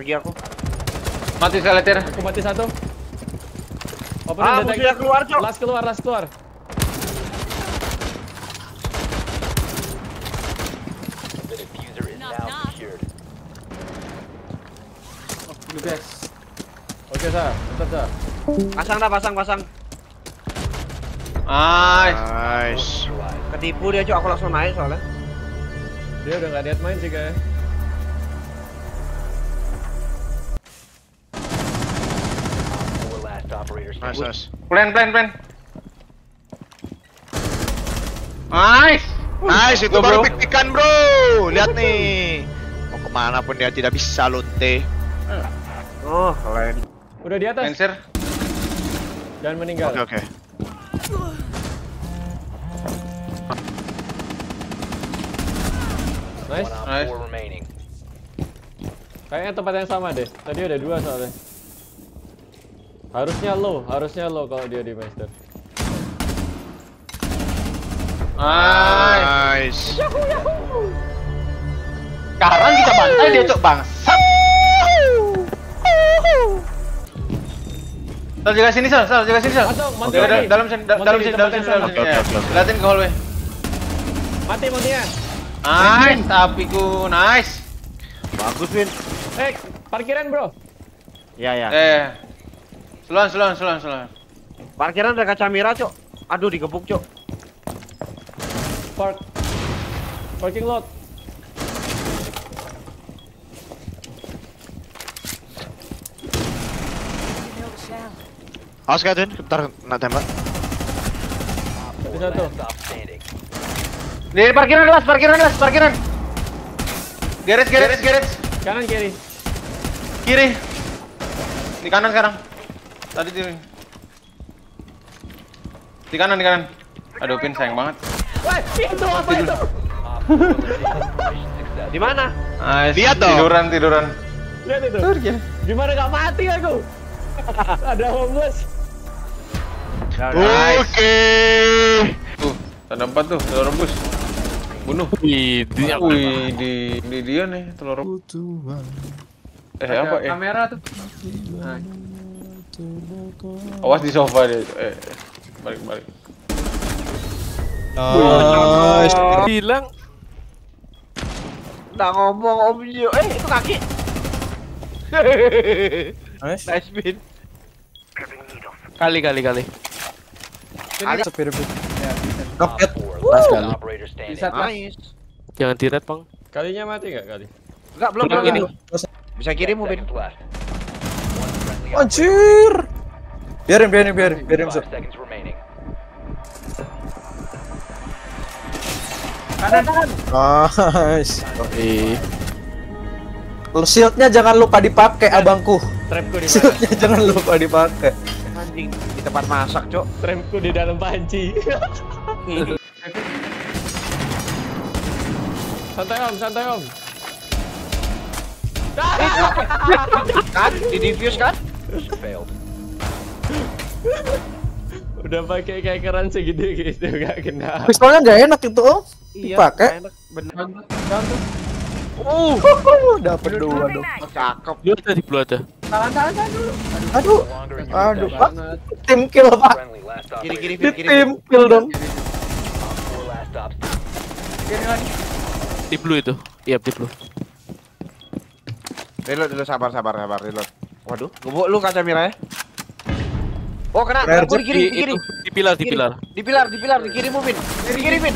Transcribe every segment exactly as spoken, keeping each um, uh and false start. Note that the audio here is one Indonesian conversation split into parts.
Pergi aku. Mati sekali tir. Aku mati satu. Open Ah, musuhnya keluar, Cok. Last keluar, last keluar. Lu guys. Oke, Sa. Tetap, Sa. Pasang dah, pasang, pasang. Nice. Nice. Ketipu dia, Cok. Aku langsung naik soalnya. Dia udah nggak niat main sih kayaknya. Nice, nice. Plan, plan, plan. Nice. Nice, itu Go, baru bro. pick-pickan bro. Lihat nih. Mau kemana pun dia tidak bisa lonte. Oh, keren. Udah di atas. Lancer. Jangan meninggal. Oke, oke. Nice. Nice. Kayaknya tempat yang sama deh. Tadi ada dua soalnya. Harusnya low, harusnya low kalau dia di master. Nice. Nice. Sekarang kita bantai dia, Cok, bangsat. Sal, jaga sini, Sal. Sal, jaga sini, Sal. Atau Monty Jaga lagi. da- dalam sini, da- Monty dalam di sini, tempat dalam sini, yang dalam sama. sini. Oke, Ya. oke, oke. Liatin ke hallway. Mati Montian. Nice, tapiku, nice. Bagus, Win. Eh, parkiran bro. Ya, ya. Eh, seluan, seluan, seluan, seluan. Parkiran ada kaca merah, Cok. Aduh, digebuk, Cok. Park. Parking lot. Awas Kak Twin, ntar kena tembak. Di satu. Di parkiran, Las, parkiran, Las, parkiran. Garage, garage, garage. Kanan kiri. Kiri. Di kanan sekarang. Tadi di Di kanan, di kanan. Aduh, Pin sayang banget. Wah, itu apa itu? Di mana? Nice. Lihat dong. Tiduran, tiduran. Lihat itu. Gimana gak mati aku? Ada homeless. Nice. Oke. Tuh, ada empat tuh, telur rebus. Bunuh. Wih, dia Wih, di, di dia nih, telur rebus. Eh, apa ya? Kamera tuh. Nah, Awas di sofa dia. Eh, balik, balik. Nice. bilang Udah ngomong Om Yo. Eh, itu kaki. Nice. Nice, Win. kali kali kali. Kali. Rocket. Pas kali. bisa lah. Nice. Jangan di red, Bang. Kalinya mati gak kali? Enggak, belum, belum. Ini. belum. Bisa kirim, Win. Anjir. Biarin, biarin, biarin, biarin masuk. Kanan, kanan. Nice. Eh, Shieldnya jangan lupa dipakai abangku. Trapku di mana? Shieldnya jangan lupa dipakai. Anjing, di tempat masak, Cok. Trapku di dalam panci. Santai Om, santai Om. Kan? Di diffuse kan? Udah pakai kayak keran segitu gitu gak kena. Pistolnya nggak enak itu om. Iya. Dipakai. Enak, bener. Down tuh. Uh, Dapat dua dong. cakep. lu ada di blue ada. Tahan, tahan, tahan dulu. Aduh. Aduh. Pak. Banget. Tim kill pak. Kiri, kiri, Di kiri, kiri. tim kill dong. Kiri lagi. Di blue itu. Iya, di blue. Reload dulu, sabar, sabar, sabar, reload. Waduh, gebuk lu kaca merah ya. Oh, kena. Rare Aku di kiri, di kiri. Itu, di pilar, di Kiri. pilar. Di pilar, di pilar, di kiri Mubin. Di kiri, Min.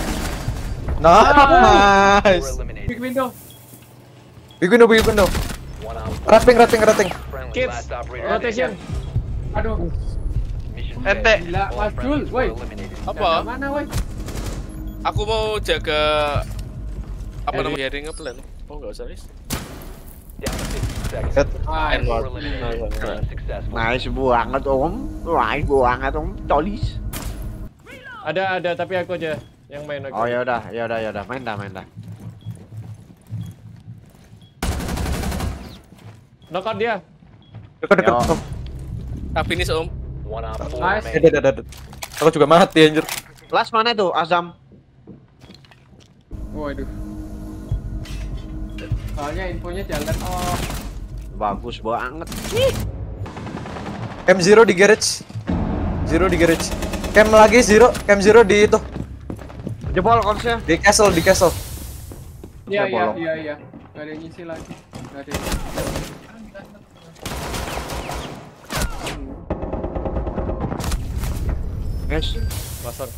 Nice. Big window. Big window, big window. Rating, rating, rating. Kids, rotation. Aduh. Ente. Gila, Mas Jul, woi. Apa? Jaga mana, woi? Aku mau jaga apa namanya? Hearing plan. Oh, enggak usah, Riz. Ah, Nice banget, Om. Nice banget, Om. Tolis. Ada ada tapi aku aja yang main aku. Oh, ya udah, ya udah, ya udah. Main dah, main dah. Knockout dia. Dekat, dekat. Yo. Om. Ah, finish, Om. nice. Eh, dah, dah, dah. Aku juga mati anjir. Last mana tuh, Azam? Waduh. Soalnya infonya jalan. Oh, Bagus banget. Cam zero di garage. Zero di garage. Cam lagi zero, cam zero di itu. Jebol konsnya. Di castle, di castle. Iya Saya iya bolong. iya iya. Gak ada yang ngisi lagi. Gak ada. yang- Guys, Pasang.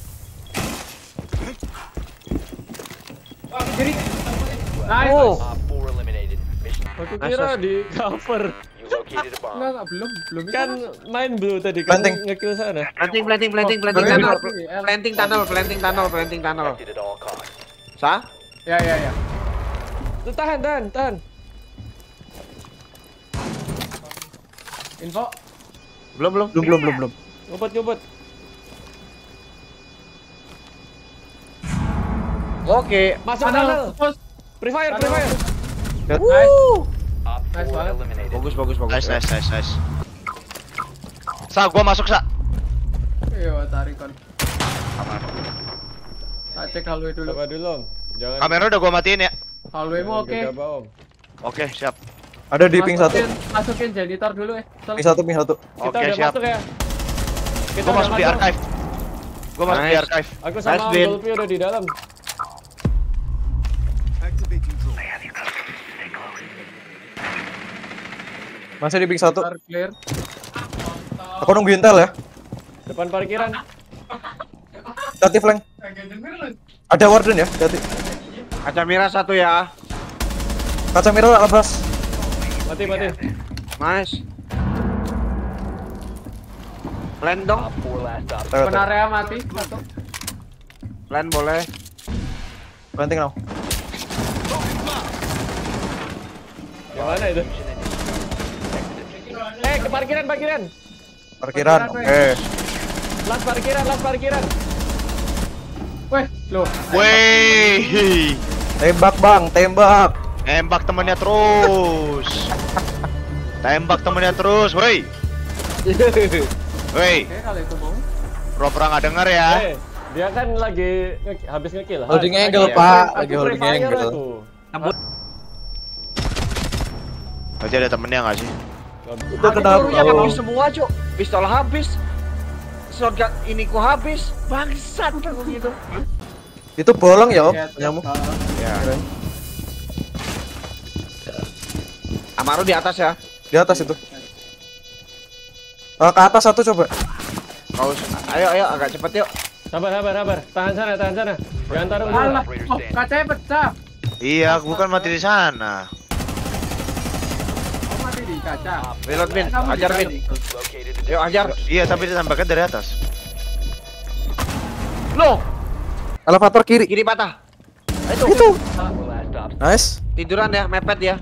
Kiri. Nice. oh, Aku Nice, kira nice. di cover. Enggak enggak belum belum itu. Kan main blue tadi kan Planting. nge-kill sana. planting, planting, planting, planting Bener, tunnel, bener. planting tunnel, planting tunnel, planting tunnel. Sah? Ya ya ya. Tuh, tahan, tahan, tahan. Info. Belum, belum. Belum, belum, belum, belum. Ngumpet, ngumpet. Oke. Masuk Tunnel. tunnel. Push. Free fire, Tunnel. free fire. Wuh. Nice banget. Bagus, bagus, bagus. Nice, nice, nice, nice. Sa, gua masuk, Sa. Iya, tarikon. Aman. Tak cek hallway dulu. Coba dulu, Om. Jangan. Kamera udah gua matiin ya. Hallwaymu jangan oke. gegabah, Om. Oke, siap. Ada di ping satu. Masukin- Masukin janitor dulu eh. Sol. Ping satu, ping satu. Kita Oke, udah siap. masuk ya. Kita Gua udah masuk di archive. Gua masuk di Nice. archive. Aku sama Nice, Om Bin. Dolphy udah di dalam. Masih di ping satu. Bentar, clear. Aku nunggu intel ya. Depan parkiran. Hati flank. Ada warden ya, hati. Kaca merah satu ya. Kaca merah lepas. Mati, mati. Nice. Plan dong. Lewat, Open area mati satu. Plan boleh. planting now. Yang mana itu? Eh, ke parkiran, parkiran. Parkiran, oke. Las parkiran, las parkiran. Weh, loh. Wey. Tembak bang, tembak. Tembak temennya terus. Tembak temennya terus, woi. Woi, Oke, kalau itu mau. pura-pura nggak denger ya. Eh, dia kan lagi nge- habis ngekill. Holding Ah, angle, aku- Pak. aku Lagi free holding fire angle. aku. Berarti ada temennya nggak sih? Itu kenapa? Pelurunya habis semua, Cuk. Pistol habis. Shotgun ini ku habis. Bangsat aku gitu. Itu bolong ya, Om? Ya, Nyamuk. Ya. Amaru di atas ya. Di atas itu. Eh, ke atas satu coba. Kau ayo ayo agak cepet yuk. Sabar, sabar, sabar. Tahan sana, tahan sana. Jangan taruh dulu. Alah, oh, kacanya pecah. Iya, aku bukan mati di sana. Oh, mati di kaca. Reload Bin, Kamu ajar di Bin. balik. Yuk ajar. Iya, tapi ditembaknya dari atas. Loh, Elevator kiri. kiri patah. Itu. Itu. Nice. Tiduran ya, mepet ya.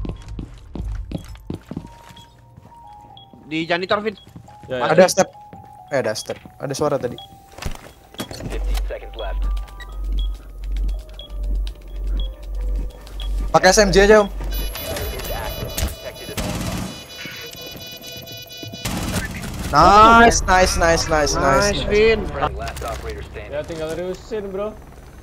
Di janitor Vin. Ya, ya. Ada step. Eh, ada step. Ada suara tadi. Pakai S M G aja, Om. Nice, nice, nice, nice, nice. Nice Vin. Ya tinggal terusin, bro.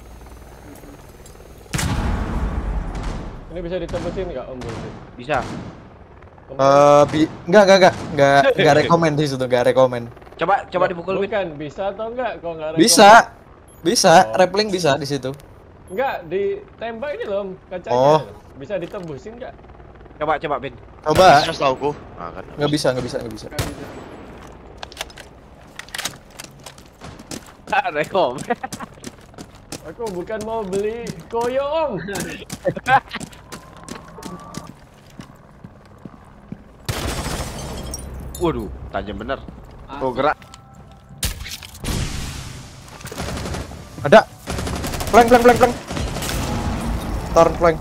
Ini bisa ditembusin nggak, Om Dolphy? Bisa. Eh, bi enggak, enggak, enggak, enggak, enggak rekomen di situ, enggak rekomen. Coba coba dipukul Vin. Bukan, bisa atau enggak? Kok enggak Bisa, bisa, Oh. rappling bisa di situ. Enggak, ditembak ini loh, Om, kacanya. Oh. Bisa ditembusin enggak? Coba coba Vin. Coba. Bisa tahu ku. Nah, kan. Nggak bisa, nggak bisa, nggak bisa. Rekom. Aku bukan mau beli koyo, Om. Waduh, tajam bener. Tuh gerak. Ada. Flank, flank, flank, flank. Turn flank.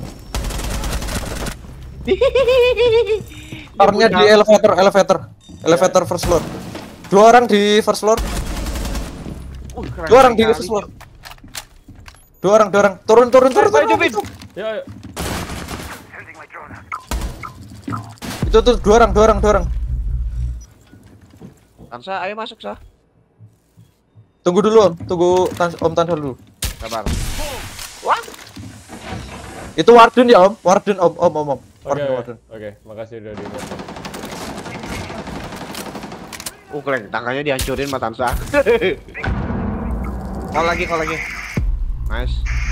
Turnnya di elevator, elevator, elevator first floor. Dua orang di first floor, Uh, keren dua orang di sekali, first floor. Dua orang, dua orang. Turun, turun, turun, turun. Ayo, Vin. Yo, yo. Itu tuh dua orang, dua orang, dua orang. Tansa, ayo masuk Sa. Tunggu dulu, Om. Tunggu tan Om Tansa dulu. Sabar. Itu warden ya, Om. Warden, Om, Om, Om, Om. Warden, warden. Oke, makasih udah diingetin. Uh, keren, tangannya dihancurin Matansa. Call lagi, call lagi. Nice.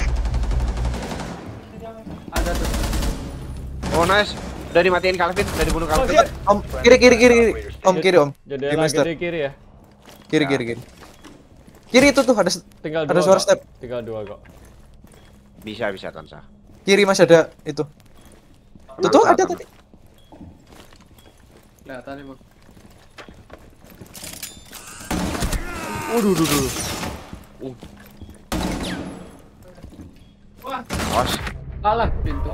Ada tuh. Oh, nice. Udah dimatiin Calvin, udah dibunuh Oh, Calvin. shit. Om, kiri kiri kiri kiri. Om kiri om. Jadi Di lagi master. di kiri ya. Kiri kiri kiri. Kiri itu tuh ada Tinggal ada dua. suara kok. step. Tinggal dua kok. Bisa, bisa Tansa. Kiri masih ada itu. Tuh tuh ada tadi. Kelihatan nih, Bang. Waduh, duh, duh. Uh. Awas. Alah, pintu.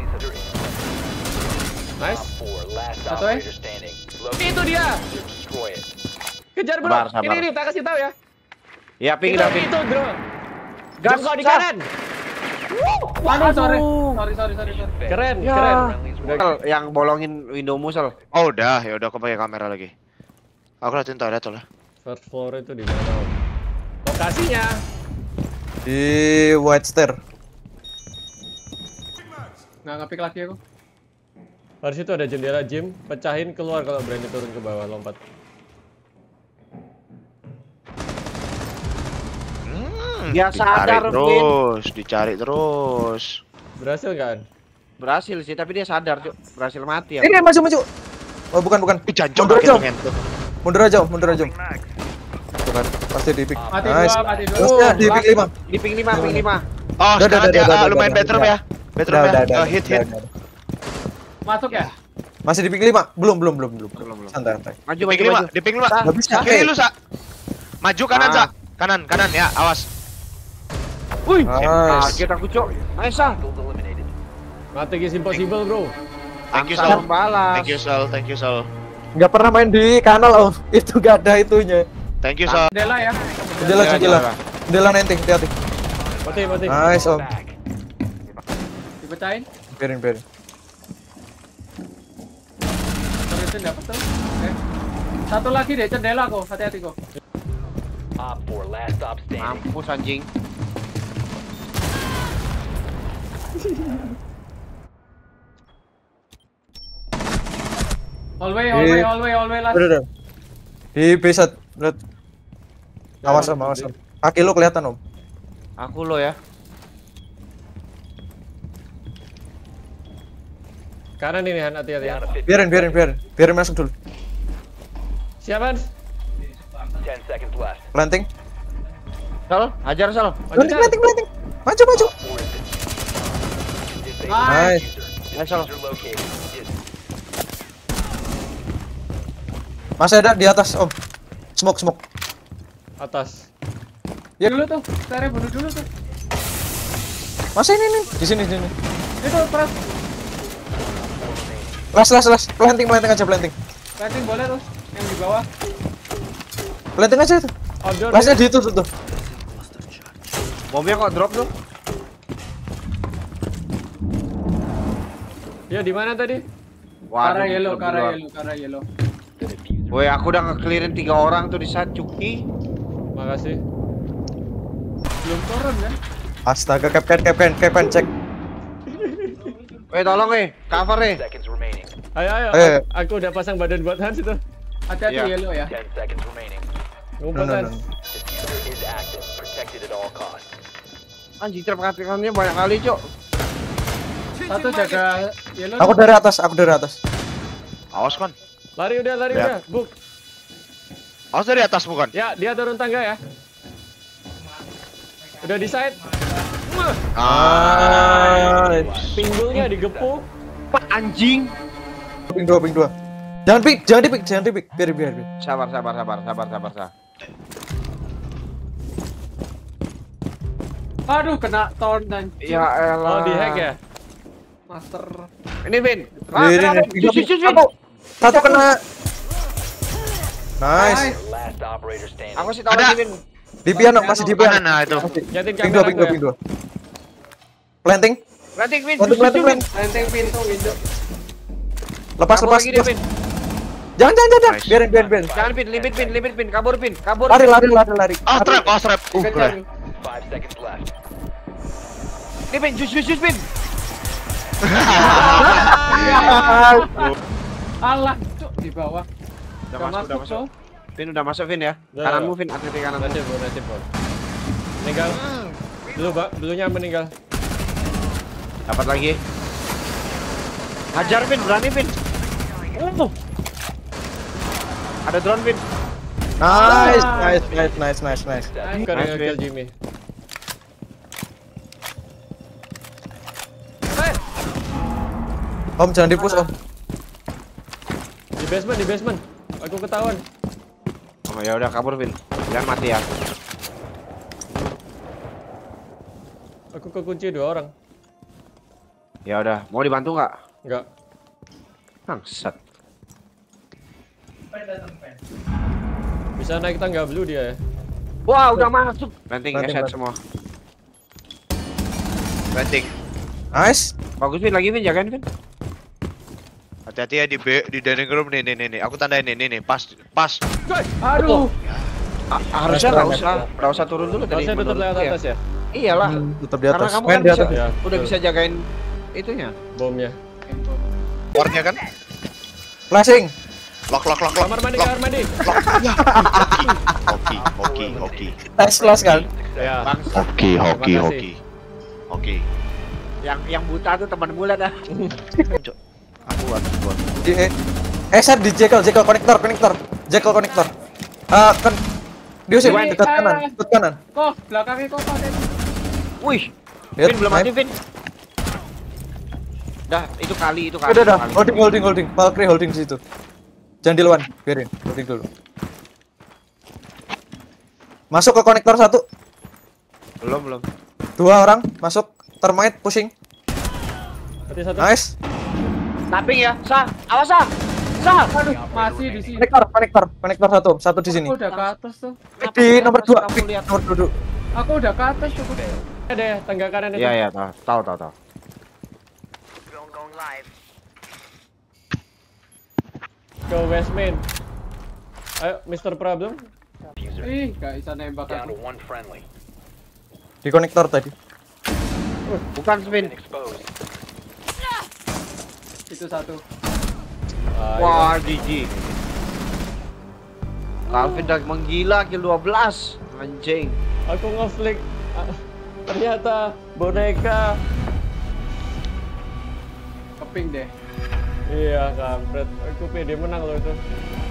Nice. Satu ya? Itu dia. Kejar bro. Sabar, sabar. Ini ini tak kasih tahu ya. Ya, ping, Itu udah ping. itu bro. Gas, Jongkok di gas. kanan. Aduh, sorry. Sorry, sorry, sorry, sorry. Keren, Ya. keren. Udah. Sel, yang bolongin windowmu, Sel. Oh udah, ya udah aku pakai kamera lagi. Aku liatin toilet soalnya. First floor itu di mana? Om? Lokasinya. Di White Stair. Nggak ngepik lagi aku. Harus itu ada jendela gym, pecahin keluar kalau berani turun ke bawah lompat. Hmm, Dia dicari sadar, Vin. terus, dicari terus. Berhasil kan? Berhasil sih, tapi dia sadar, Cuk. Berhasil mati ya. Ini maju maju. Oh bukan bukan. Ih, jancok Mundur aja. kaget ngentot. Mundur aja, Om, mundur aja. Om. Tuh kan, pasti di pick. Mati Nice. dua, mati dua. Terusnya di pick lima. Di ping lima, ping lima. Oh, Udah, sekarang udah, dia udah, ah, udah, lumayan udah, bedroom udah. ya. Bedroom Udah, ya. udah, udah, Oh, hit udah, hit. udah. Masuk ya? Masih di pick lima? Belum, belum, belum, belum. Belum, belum. Santai, santai. Maju, Di maju, ping lima, maju. di ping lima. Nggak bisa. Kiri eh. lu, Sa. Maju kanan, Ah. Sa. Kanan, kanan ya, awas. Wih, Nice. kaget aku, Cuk. Nice, ah. Mati is impossible bro. Thank you, Angsa Sal. membalas. Thank you, Sal. Thank you, Sal. Nggak pernah main di kanal Om. Itu nggak ada itunya. Thank you, Sal. Jendela ya. Jendela, Iya, jendela. jendela. Jendela nenting, hati-hati. Mati, mati. Nice Om. Dipecahin. Biarin, biarin. Terus itu dapat tuh. Oke. Satu lagi deh, jendela kok. Hati-hati kok. Mampus anjing. Hallway, hallway, Di- hallway, hallway last. Udah, udah. Di B satu. Lihat. Awas Om, awas Om. Kaki lu kelihatan Om. Aku lo ya. Kanan ini Han, hati-hati ya. Biarin, biarin, biarin. Biarin masuk dulu. Siapa? Planting. Sal, hajar Sal. Maju, Planting, Chan. planting, planting. Maju, maju. Nice. Nice. Nice, Sal. Masih ada di atas Om. Smoke, smoke. Atas. Ya. Dulu tuh. Saya bunuh dulu tuh. Masih ini nih. Di sini, di sini. Itu pras. Las, las, las. Planting, planting aja, planting. Planting boleh tuh. Yang di bawah. Planting aja itu. Outdoor. Lasnya di itu tuh. tuh. Bomnya kok drop tuh? Ya di mana tadi? Kara Waduh, yellow, drop di kara luar. yellow, kara yellow. Woi, aku udah nge-clearin tiga orang tuh di saat Cuki. Makasih. Belum turun kan? Astaga, capcan, capcan, capcan, cek. Woi, tolong nih, cover nih. Ayo, ayo. Ayo. Aku, aku udah pasang badan buat Hans itu. Hati-hati Iya. yellow ya. Ngumpul No, no, Hans. no. Anjing, terperhatikannya banyak kali, Cok. Satu jaga yellow. Aku dari atas, aku dari atas. Awas kan. Lari udah, lari Ya. udah. Buk. Awas dari atas bukan. Ya, dia turun tangga ya. Udah di side. Wah, Ah. pinggulnya digepuk. Pak anjing. Ping dua, ping dua. Jangan pick, jangan dipik, jangan dipik. Biar, biar, biar. Sabar, sabar, sabar, sabar, sabar, sabar. Aduh, kena torn dan Ya elah. Oh, di hack ya? master. Ini Vin. Biarin, Kena, ya. Vin. Sus, sus, sus, Vin. Satu, satu kena. Nice. Aku sih tahu Ada. nih, Vin. Di piano, masih di piano. Kanan nah itu. Masih. Liatin Ping dua, kamera ping dua, gue. ping dua. Planting. Planting, Vin. Planting, Sus, sus, planting, Vin. planting. Lenteng pintu window. Lepas, Kabur lepas, lagi dia, lepas. Vin. Jangan, jangan, jangan. Nice. Biarin, biarin, biarin. Jangan, Vin. Limit, Vin. Limit, Vin. Kabur, Vin. Kabur. Lari, lari, lari, lari. Oh, trap, oh, trap. Uh, Kejar. keren. Ini, Vin. Sus, sus, sus, Vin. Alah, cuk di bawah. Udah masuk, udah masuk. Cuk. Vin udah masuk Vin ya. Udah, Kananmu udah. Vin, hati-hati kananmu. Nasib, Bro, nasib, Bro. Meninggal. Dulu, Pak. Dulunya meninggal. Dapat lagi. Hajar Vin, berani Vin. Oh. Ada drone Vin. Nice, nice, nice, nice, nice, nice. Bukan Nice, yang Vin. kill Jimmy. Om jangan di-push, Om. Di basement, di basement. Aku ketahuan. Oh ya udah kabur Vin. Jangan mati ya. Aku kekunci dua orang. Ya udah, mau dibantu nggak? Enggak. Bangsat. Bisa naik tangga blue dia ya. Wah, udah masuk. Planting Planting, headset planting. semua. Planting. Nice. Bagus Vin, lagi Vin, jagain Vin. Hati-hati ya di B, di dining room nih, nih, nih, nih. Aku tandain nih, nih, nih. Pas, pas. Aduh. A- harusnya nggak usah, nggak usah turun dulu tadi. Harusnya tetap lewat menurutku ya. atas ya. Iyalah. Hmm, tetap di Karena atas. kamu Main kan di bisa, atas. Ya, udah betul. bisa jagain itunya. Bomnya. Warnya kan? Flashing. Lock, lock, lock, lock. Kamar mandi, lock. kamar mandi. Hoki, hoki, hoki. Nice flash kan? Ya. Bangsa. Hoki, hoki, Terima hoki. Hoki. Yang yang buta tuh teman bulat dah. Aku harus buat. Di eh, eh set di jekyll, jekyll konektor, konektor. Jekyll konektor. Ah, kan diusir Wait, dekat ah. kanan, dekat kanan. Kok belakangnya kok Pak Den? Wih, Lihat, Vin belum main. mati Vin. Dah, itu kali, itu kali. Udah, udah. kali. Holding, holding, holding. Valkyrie holding di situ. Jangan dilawan, biarin. Holding dulu. Masuk ke konektor satu. Belum, belum. Dua orang masuk. Termite pushing. Mati satu. Nice. Tapping ya, Sa. Awas Sa. Sa. Aduh, masih di sini. Konektor, konektor, konektor satu, satu di sini. Aku udah ke atas tuh. Di nomor dua, Kamu pick lihat. nomor dua. Aku udah ke atas cukup. Ada ya, tangga kanan itu. Iya, iya, tahu, tahu, tahu, tahu. Ke West Main. Ayo, mister Problem. Ih, gak bisa nembak aku. Di konektor tadi. Bukan Vin. Itu satu. Ah, Wah, G G. Calvin udah menggila kill dua belas. Anjing. iya. Aku ngeflick. Ah, ternyata boneka. Keping deh. Iya, kampret. Aku pede menang loh itu.